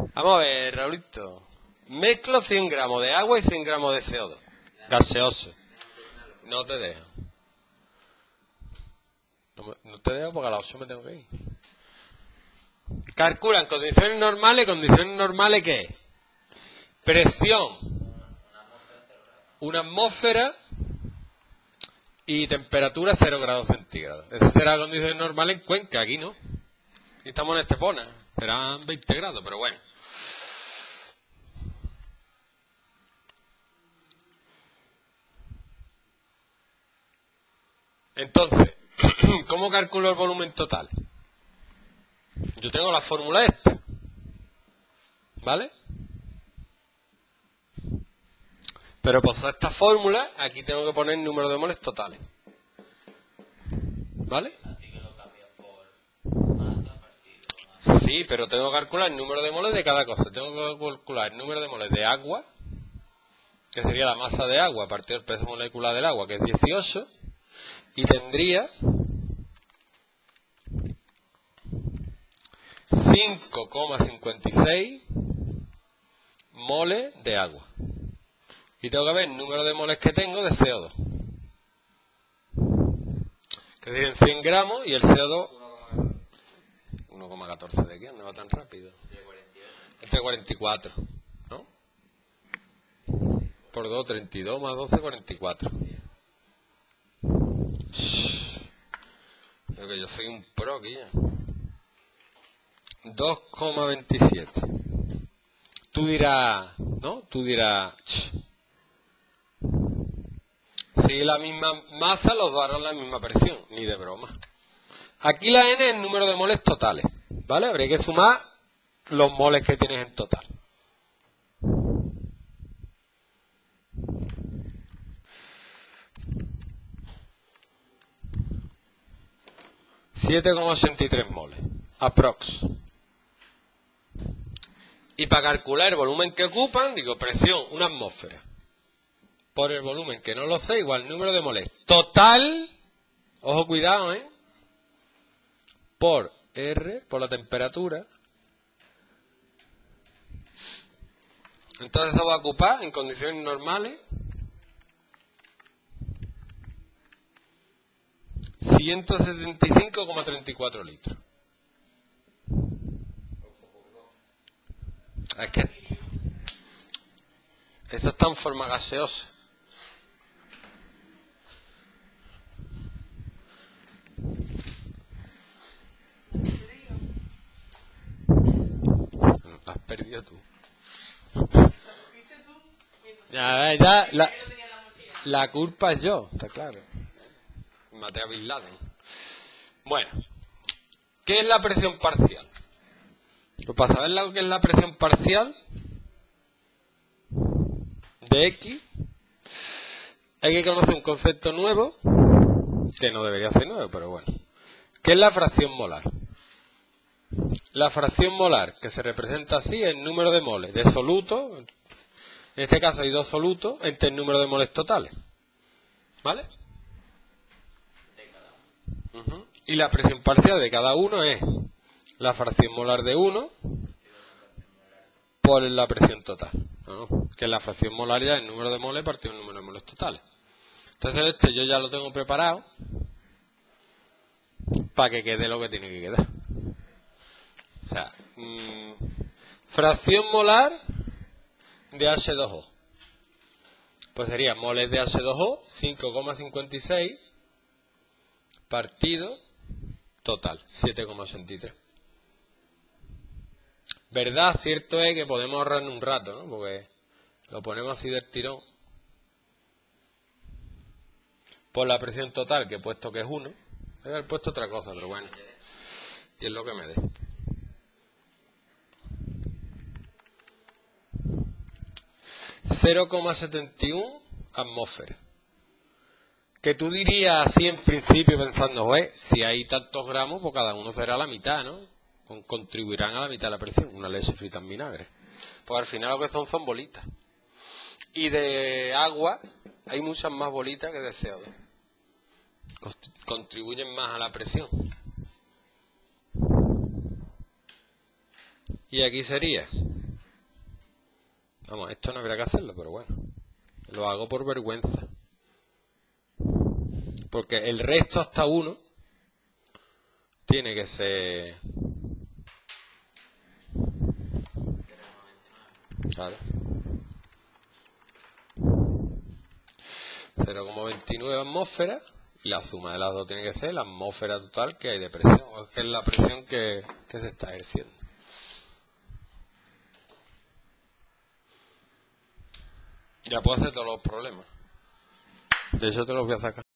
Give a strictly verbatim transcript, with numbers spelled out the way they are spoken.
Vamos a ver, Raulito. Mezclo cien gramos de agua y cien gramos de C O dos. Gaseoso. No te dejo. No, me, no te dejo porque a las ocho me tengo que ir. Calculan condiciones normales. ¿Condiciones normales qué es? Presión. Una atmósfera. Y temperatura cero grados centígrados. Esa será la condición normal en Cuenca, aquí no. Aquí estamos en Estepona. Serán veinte grados, pero bueno. Entonces, ¿cómo calculo el volumen total? Yo tengo la fórmula esta. ¿Vale? Pero por esta fórmula, aquí tengo que poner el número de moles totales. ¿Vale? Sí, pero tengo que calcular el número de moles de cada cosa. Tengo que calcular el número de moles de agua, que sería la masa de agua partido del peso molecular del agua, que es dieciocho, y tendría cinco coma cincuenta y seis moles de agua. Y tengo que ver el número de moles que tengo de C O dos. Que serían cien gramos y el C O dos... uno coma catorce de qué, ¿dónde va tan rápido? Entre cuarenta y cuatro, ¿no? Por dos, treinta y dos más doce, cuarenta y cuatro. Creo que yo soy un pro aquí ya. dos coma veintisiete. Tú dirás, ¿no? Tú dirás... Si la misma masa, los dos harán la misma presión, ni de broma. Aquí la N es el número de moles totales, ¿vale? Habría que sumar los moles que tienes en total. siete coma ochenta y tres moles, aprox. Y para calcular el volumen que ocupan, digo presión, una atmósfera, por el volumen que no lo sé, igual el número de moles total, ojo cuidado, ¿eh? Por R, por la temperatura. Entonces eso va a ocupar en condiciones normales ciento setenta y cinco coma treinta y cuatro litros. Es que eso está en forma gaseosa. La has perdido tú. Ya, ya, la, la culpa es yo, está claro. Maté a Bin Laden. Bueno, ¿qué es la presión parcial? Pues para saber lo que es la presión parcial de X, hay que conocer un concepto nuevo, que no debería ser nuevo, pero bueno. ¿Qué es la fracción molar? La fracción molar, que se representa así, es el número de moles de soluto, en este caso hay dos solutos, entre el número de moles totales. ¿Vale? Uh-huh. Y la presión parcial de cada uno es la fracción molar de uno por la presión total, ¿no? Que la fracción molar ya es el número de moles partido el número de moles totales. Entonces este yo ya lo tengo preparado para que quede lo que tiene que quedar. O sea, mmm, fracción molar de H dos O. Pues sería moles de H dos O, cinco coma cincuenta y seis partido total, siete coma ochenta y tres. Verdad, cierto es que podemos ahorrarnos un rato, ¿no? Porque lo ponemos así del tirón. Por la presión total, que he puesto que es uno. Debe haber puesto otra cosa, pero bueno. Y es lo que me dé. cero coma setenta y uno atmósferas. Que tú dirías así en principio pensando, güey, si hay tantos gramos, pues cada uno será la mitad, ¿no? Contribuirán a la mitad de la presión, una leche frita en vinagre. Pues al final lo que son son bolitas. Y de agua hay muchas más bolitas que de C O dos. Contribuyen más a la presión. Y aquí sería Vamos, esto no habría que hacerlo, pero bueno. Lo hago por vergüenza. Porque el resto hasta uno tiene que ser... Claro. cero coma veintinueve atmósferas y la suma de las dos tiene que ser la atmósfera total que hay de presión, que es la presión que, que se está ejerciendo. Ya puedo hacer todos los problemas. De hecho te los voy a sacar.